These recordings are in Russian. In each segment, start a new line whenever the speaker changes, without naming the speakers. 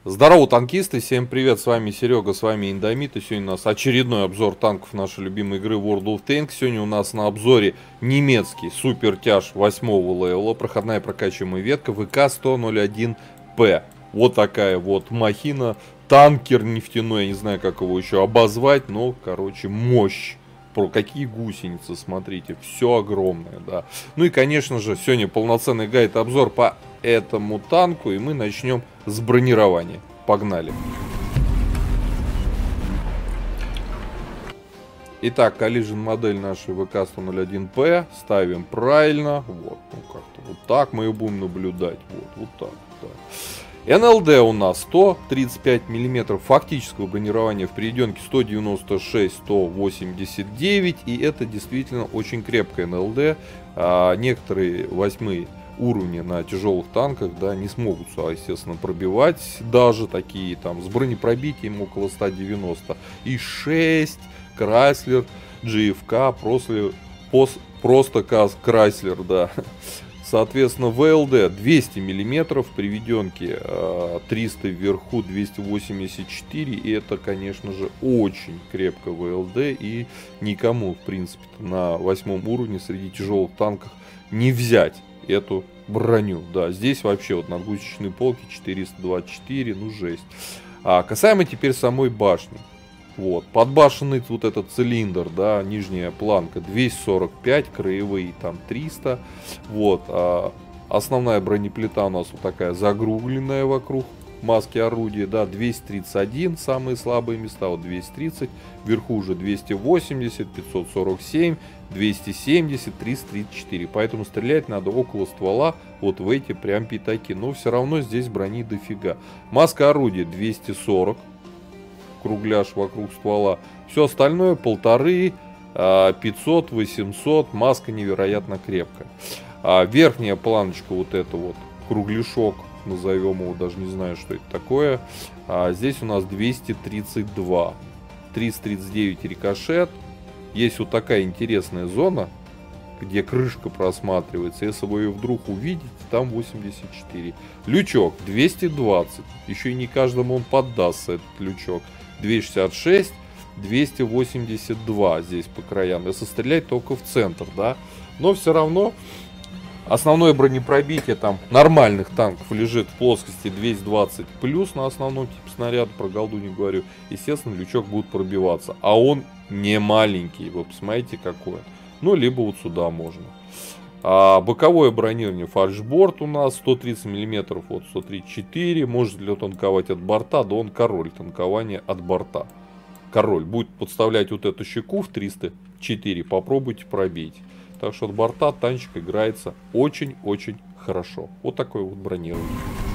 Здорово, танкисты, всем привет, с вами Серега, с вами Индомит, и сегодня у нас очередной обзор танков нашей любимой игры World of Tanks. Сегодня у нас на обзоре немецкий супертяж 8-го левела, проходная прокачиваемая ветка ВК-100-01П. Вот такая вот махина, танкер нефтяной, я не знаю, как его еще обозвать, но, короче, мощь. Про какие гусеницы, смотрите, все огромное, да. Ну и, конечно же, сегодня полноценный гайд-обзор по этому танку, и мы начнем с бронирования. Погнали. Итак, collision модель нашей ВК-100-01П ставим правильно, вот, ну как-то вот так мы ее будем наблюдать, вот так, да. НЛД у нас 135 мм фактического бронирования в перейденке 196-189, и это действительно очень крепкая НЛД. Некоторые 8 уровни на тяжелых танках, да, не смогут, естественно, пробивать, даже такие там с бронепробитием около 190. И 6 Крайслер, GFK, просто Крайслер, да. Соответственно, ВЛД 200 мм, приведенки 300 вверху, 284, и это, конечно же, очень крепко ВЛД, и никому, в принципе, на 8 уровне среди тяжелых танков не взять эту броню. Да, здесь вообще вот на гусеничной полке 424, ну жесть. Касаемо теперь самой башни. Вот, подбашенный вот этот цилиндр, да, нижняя планка 245, краевые там 300. Вот, основная бронеплита у нас вот такая загругленная вокруг маски орудия, да, 231, самые слабые места, вот 230, вверху уже 280, 547, 270, 334. Поэтому стрелять надо около ствола, вот в эти прям пятаки. Но все равно здесь брони дофига. Маска орудия 240. Кругляш вокруг ствола. Все остальное 1500, 500, 800. Маска невероятно крепкая. Верхняя планочка, вот это вот кругляшок, назовем его, даже не знаю, что это такое. Здесь у нас 232. 339 рикошет. Есть вот такая интересная зона, где крышка просматривается. Если вы ее вдруг увидите, там 84. Лючок 220. Еще и не каждому он поддастся, этот лючок. 266, 282 здесь по краям. Если стрелять только в центр, да. Но все равно основное бронепробитие там нормальных танков лежит в плоскости 220 плюс на основном типе снаряда. Про голду не говорю. Естественно, лючок будет пробиваться. А он не маленький. Вы посмотрите, какой. Ну, либо вот сюда можно. Боковое бронирование фальшборд у нас 130 мм, вот 134. Может ли он танковать от борта? Да он король танкования от борта. Король будет подставлять вот эту щеку в 304. Попробуйте пробить. Так что от борта танчик играется очень-очень хорошо. Вот такое вот бронирование.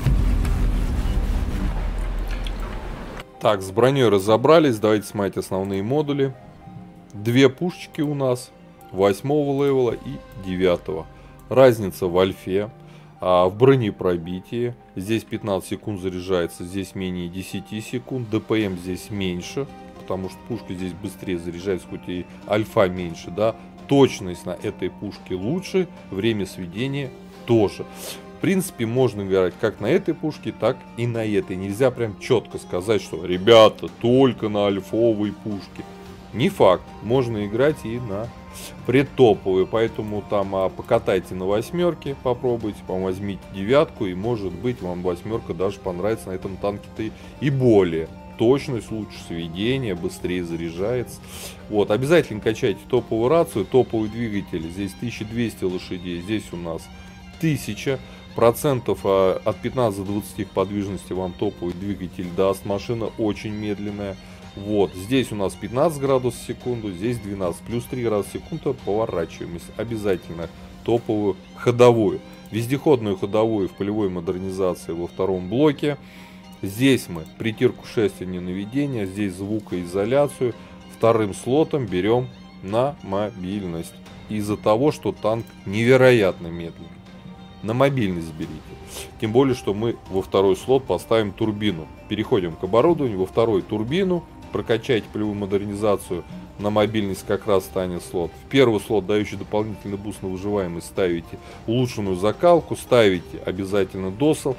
Так, с броней разобрались. Давайте смотреть основные модули. Две пушечки у нас. 8-го левела и 9-го. Разница в альфе, в бронепробитии. Здесь 15 секунд заряжается, здесь менее 10 секунд. ДПМ здесь меньше, потому что пушка здесь быстрее заряжается, хоть и альфа меньше, да. Точность на этой пушке лучше, время сведения тоже. В принципе, можно играть как на этой пушке, так и на этой. Нельзя прям четко сказать, что ребята, только на альфовой пушке. Не факт, можно играть и на предтоповые, поэтому там покатайте на 8-ке, попробуйте, возьмите 9-ку, и может быть вам 8-ка даже понравится на этом танке-то и более. Точность лучше, сведение, быстрее заряжается. Вот, обязательно качайте топовую рацию, топовый двигатель, здесь 1200 лошадей, здесь у нас 1000. Процентов от 15 до 20 подвижности вам топовый двигатель даст, машина очень медленная. Вот, здесь у нас 15 градусов в секунду, здесь 12, плюс 3 градуса в секунду поворачиваемость. Обязательно топовую ходовую. Вездеходную ходовую в полевой модернизации во втором блоке. Здесь мы притирку шестерни наведения, здесь звукоизоляцию. Вторым слотом берем на мобильность. Из-за того, что танк невероятно медленный. На мобильность берите. Тем более, что мы во второй слот поставим турбину. Переходим к оборудованию, во второй турбину. Прокачайте полевую модернизацию, на мобильность как раз станет слот. В первый слот, дающий дополнительный буст на выживаемость, ставите улучшенную закалку, ставите обязательно досел.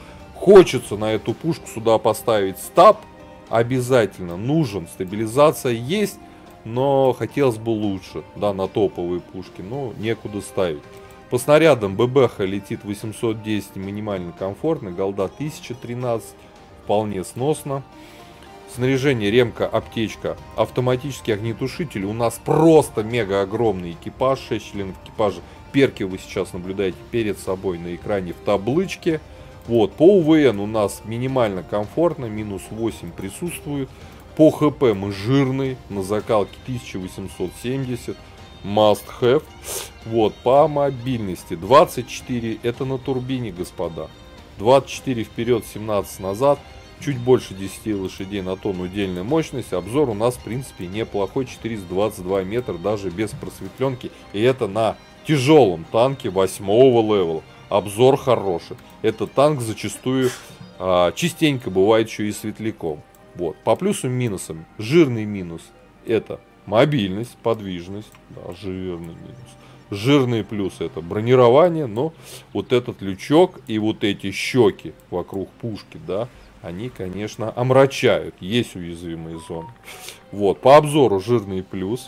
Хочется на эту пушку сюда поставить стаб. Обязательно нужен. Стабилизация есть, но хотелось бы лучше. Да, на топовые пушки. Но некуда ставить. По снарядам ББХ летит 810, минимально комфортно. Голда 1013, вполне сносно. Снаряжение, ремка, аптечка, автоматический огнетушитель. У нас просто мега огромный экипаж, 6 членов экипажа. Перки вы сейчас наблюдаете перед собой на экране в табличке. Вот, по УВН у нас минимально комфортно, минус 8 присутствует. По ХП мы жирный, на закалке 1870, must have. Вот, по мобильности 24, это на турбине, господа. 24 вперед, 17 назад. Чуть больше 10 лошадей на тонну удельная мощность. Обзор у нас, в принципе, неплохой. 422 метра, даже без просветленки. И это на тяжелом танке 8-го левела. Обзор хороший. Этот танк зачастую частенько бывает еще и светляком. Вот. По плюсам и минусам. Жирный минус — это мобильность, подвижность. Да, жирный минус. Жирный плюс — это бронирование. Но вот этот лючок и вот эти щеки вокруг пушки, да, они, конечно, омрачают. Есть уязвимые зоны. Вот. По обзору жирный плюс.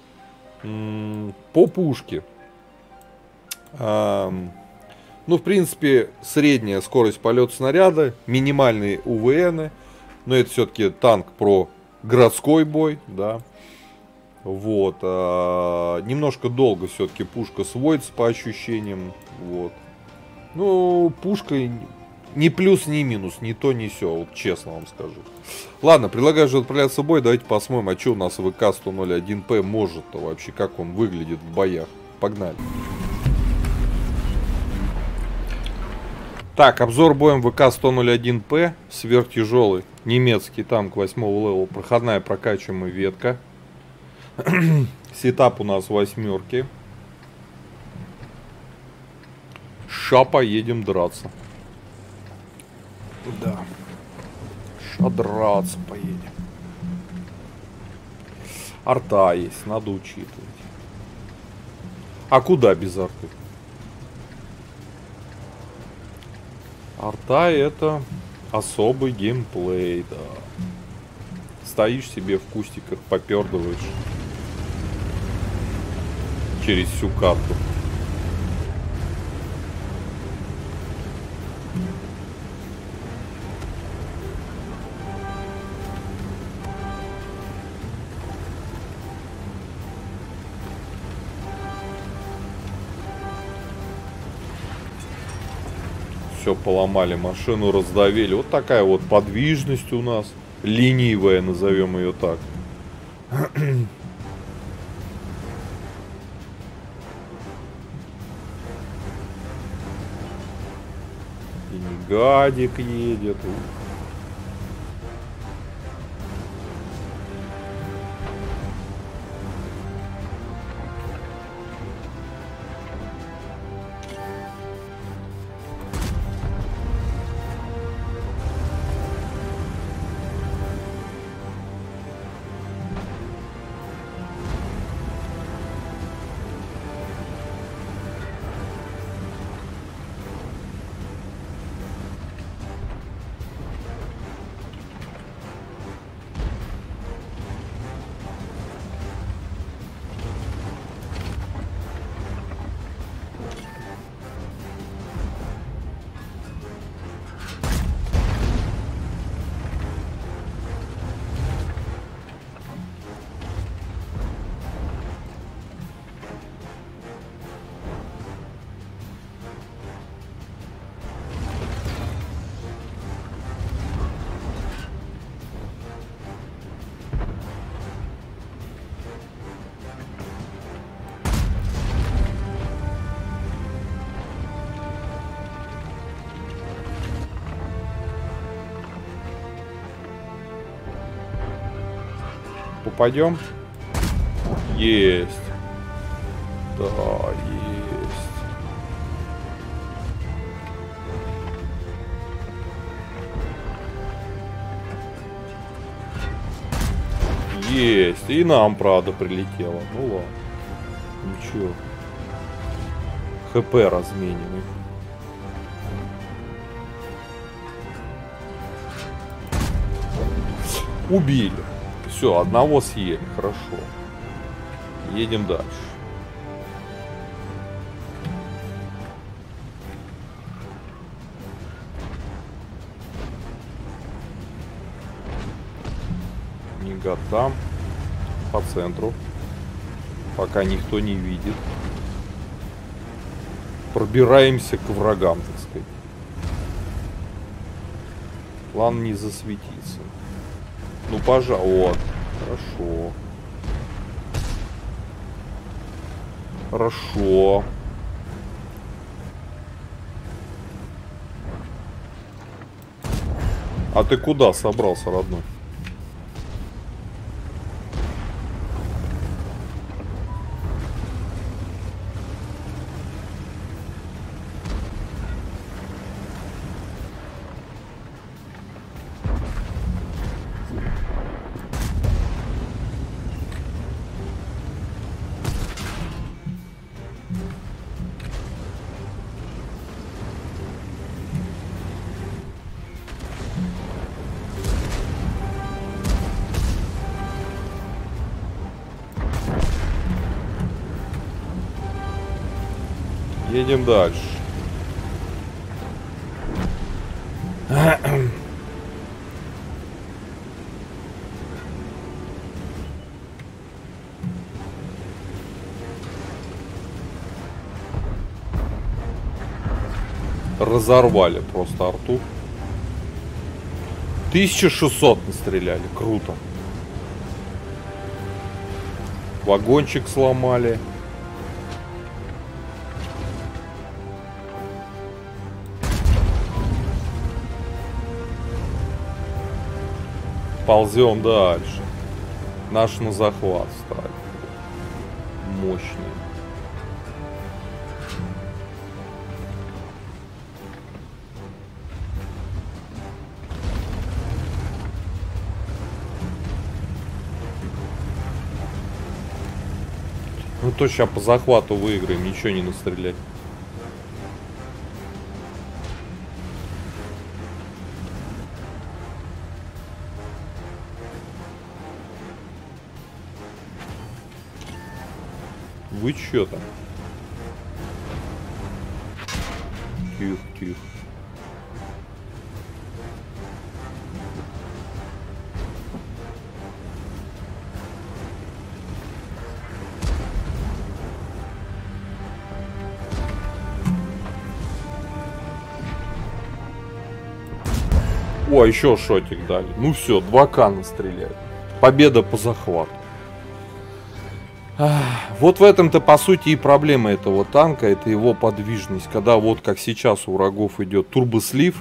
По пушке. Ну, в принципе, средняя скорость полета снаряда, минимальные УВН. Но это все-таки танк про городской бой, да. Вот. Немножко долго все-таки пушка сводится по ощущениям. Вот. Ну, пушка ни плюс, ни минус, ни то, ни сё, вот честно вам скажу. Ладно, предлагаю же отправляться в бой. Давайте посмотрим, а что у нас ВК-101П может-то вообще, как он выглядит в боях. Погнали. Так, обзор боем ВК-101П. Сверхтяжелый немецкий танк 8-го левела. Проходная прокачиваемая ветка. Сетап у нас восьмерки. Ща поедем драться. Да. Ща драться поедем. Арта есть, надо учитывать. А куда без арты? Арта — это особый геймплей, да. Стоишь себе в кустиках, попердываешь через всю карту. Все поломали, машину раздавили. Вот такая вот подвижность у нас. Ленивая, назовем ее так. И гадик едет. Попадем? Есть. Да, есть. Есть. И нам, правда, прилетело. Ну ладно. Ничего. ХП размененный. Убили. Все, одного съели. Хорошо. Едем дальше. Нигат там. По центру. Пока никто не видит. Пробираемся к врагам, так сказать. Главное не засветиться. Ну, пожалуй. Вот. Хорошо. Хорошо. А ты куда собрался, родной? Едем дальше. Разорвали просто арту. 1600 настреляли. Круто. Вагончик сломали. Ползем дальше. Наш на захват стали. Мощный. Ну то сейчас по захвату выиграем, ничего не настрелять. Вы чё там? Тихо, тихо. О, еще шотик дали. Ну все, 2К настреляют. Победа по захвату. Вот в этом-то по сути и проблема этого танка, это его подвижность. Когда вот как сейчас у врагов идет турбослив,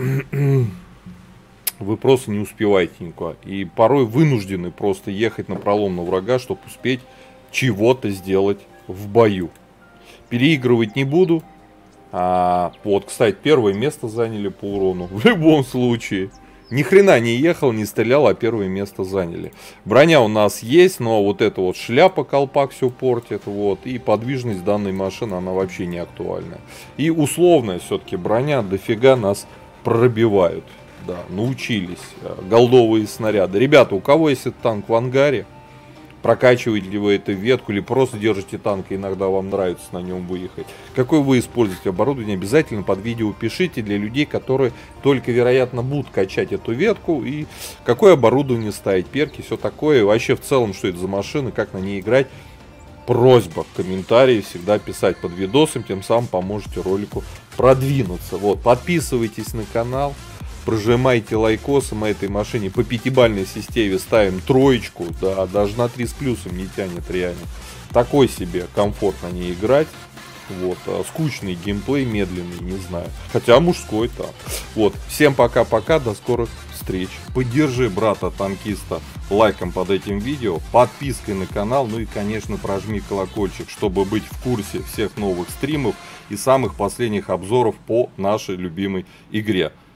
вы просто не успеваете никуда. И порой вынуждены просто ехать напролом на врага, чтобы успеть чего-то сделать в бою. Переигрывать не буду. Вот, кстати, первое место заняли по урону. В любом случае. Ни хрена не ехал, не стрелял, а первое место заняли. Броня у нас есть, но вот эта вот шляпа, колпак все портит. Вот, и подвижность данной машины, она вообще не актуальна. И условная все-таки броня дофига нас пробивают. Да, научились. Голдовые снаряды. Ребята, у кого есть этот танк в ангаре? Прокачиваете ли вы эту ветку или просто держите танк, и иногда вам нравится на нем выехать. Какое вы используете оборудование, обязательно под видео пишите для людей, которые только, вероятно, будут качать эту ветку. И какое оборудование ставить, перки, все такое. И вообще в целом, что это за машина, как на ней играть. Просьба в комментарии всегда писать под видосом, тем самым поможете ролику продвинуться. Вот, подписывайтесь на канал. Прожимайте лайкосы, мы этой машине по 5-бальной системе ставим 3, да, даже на 3 с плюсом не тянет реально. Такой себе комфорт на ней играть. Вот, скучный геймплей, медленный, не знаю. Хотя мужской там. Вот, всем пока-пока, до скорых встреч. Поддержи брата-танкиста лайком под этим видео, подпиской на канал, ну и, конечно, прожми колокольчик, чтобы быть в курсе всех новых стримов и самых последних обзоров по нашей любимой игре.